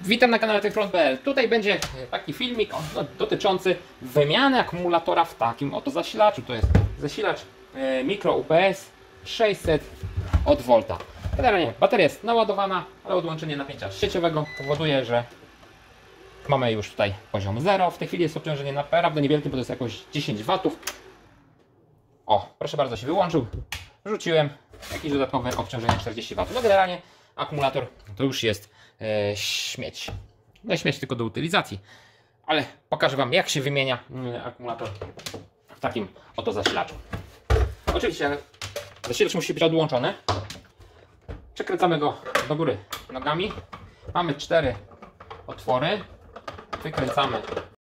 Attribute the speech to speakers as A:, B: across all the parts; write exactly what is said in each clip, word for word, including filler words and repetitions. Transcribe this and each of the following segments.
A: Witam na kanale techfront kropka p l. Tutaj będzie taki filmik dotyczący wymiany akumulatora w takim oto zasilaczu. To jest zasilacz mikro U P S sześćset od volta. Generalnie bateria jest naładowana, ale odłączenie napięcia sieciowego powoduje, że mamy już tutaj poziom zero. W tej chwili jest obciążenie naprawdę niewielkie, bo to jest jakoś dziesięć watów. O, proszę bardzo, się wyłączył. Rzuciłem jakieś dodatkowe obciążenie czterdzieści watów. No generalnie akumulator to już jest e, śmieć. No śmieć tylko do utylizacji. Ale pokażę Wam, jak się wymienia y, akumulator w takim oto zasilaczu. Oczywiście zasilacz musi być odłączony. Przekręcamy go do góry nogami. Mamy cztery otwory. Wykręcamy.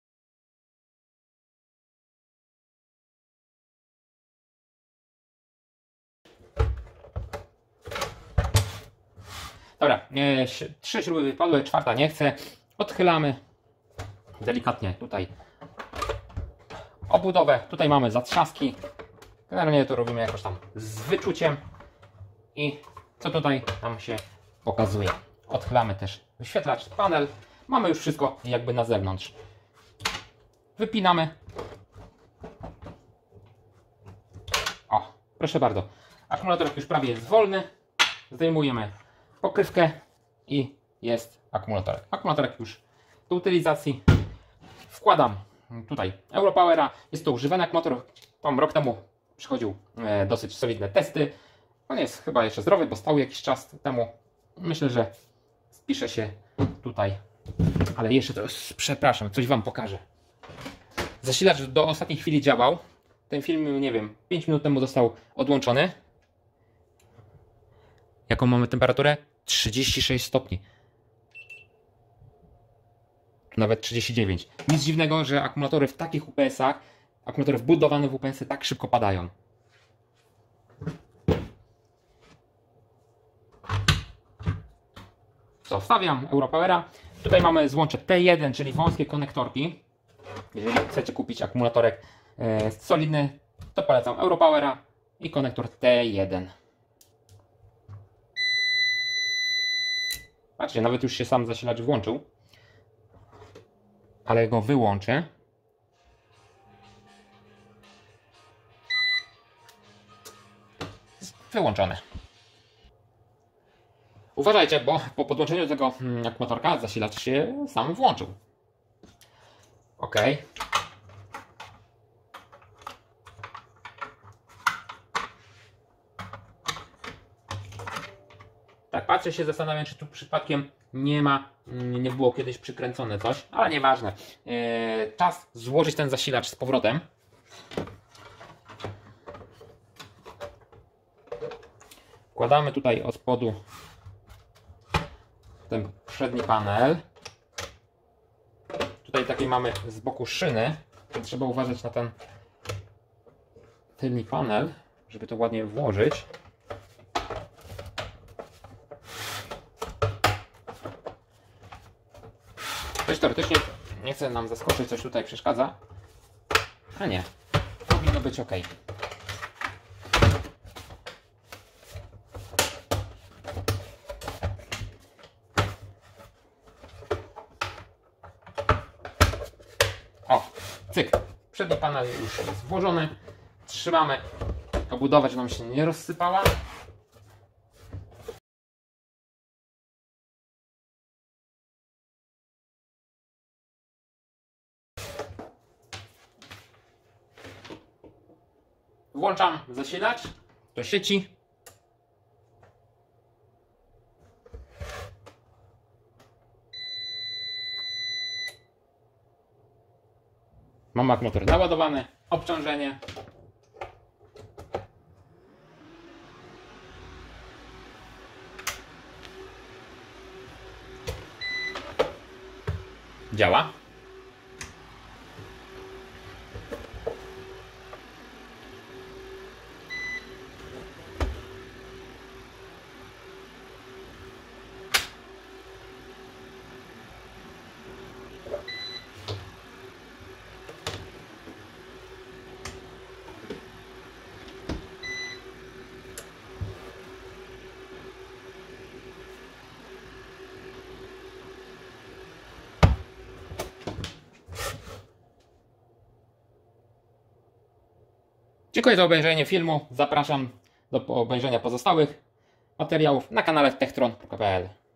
A: Dobra, e, trzy śruby wypadły, czwarta nie chce. Odchylamy delikatnie tutaj obudowę. Tutaj mamy zatrzaski. Generalnie to robimy jakoś tam z wyczuciem. I co tutaj nam się pokazuje? Odchylamy też wyświetlacz, panel. Mamy już wszystko jakby na zewnątrz. Wypinamy. O, proszę bardzo. Akumulator już prawie jest wolny. Zdejmujemy pokrywkę i jest akumulatorek. Akumulatorek już do utylizacji. Wkładam tutaj Europowera. Jest to używany akumulator. Tam rok temu przychodził e, dosyć solidne testy. On jest chyba jeszcze zdrowy, bo stał jakiś czas temu. Myślę, że spisze się tutaj. Ale jeszcze to, przepraszam, coś Wam pokażę. Zasilacz do ostatniej chwili działał. Ten film, nie wiem, pięć minut temu został odłączony. Jaką mamy temperaturę? trzydzieści sześć stopni. Nawet trzydzieści dziewięć. Nic dziwnego, że akumulatory w takich U P S-ach, akumulatory wbudowane w U P S-y tak szybko padają. Co, wstawiam Europowera. Tutaj mamy złącze T jeden, czyli wąskie konektorki. Jeżeli chcecie kupić akumulatorek e, solidny, to polecam Europowera i konektor T jeden. Patrzcie, nawet już się sam zasilacz włączył. Ale go wyłączę. Wyłączone. Uważajcie, bo po podłączeniu tego akumulatorka zasilacz się sam włączył. Ok. Tak, patrzę się, zastanawiam, czy tu przypadkiem nie ma, nie było kiedyś przykręcone coś, ale nieważne. Eee, czas złożyć ten zasilacz z powrotem. Wkładamy tutaj od spodu ten przedni panel. Tutaj takiej mamy z boku szyny. Trzeba uważać na ten tylny panel, żeby to ładnie włożyć. Coś teoretycznie nie chce nam zaskoczyć, coś tutaj przeszkadza. A nie, powinno być ok. O, cyk. Przedni panel już jest włożony. Trzymamy obudowę, żeby nam się nie rozsypała. Włączam zasilacz do sieci. Mam akumulator naładowany, obciążenie. Działa. Dziękuję za obejrzenie filmu. Zapraszam do obejrzenia pozostałych materiałów na kanale techtron kropka p l.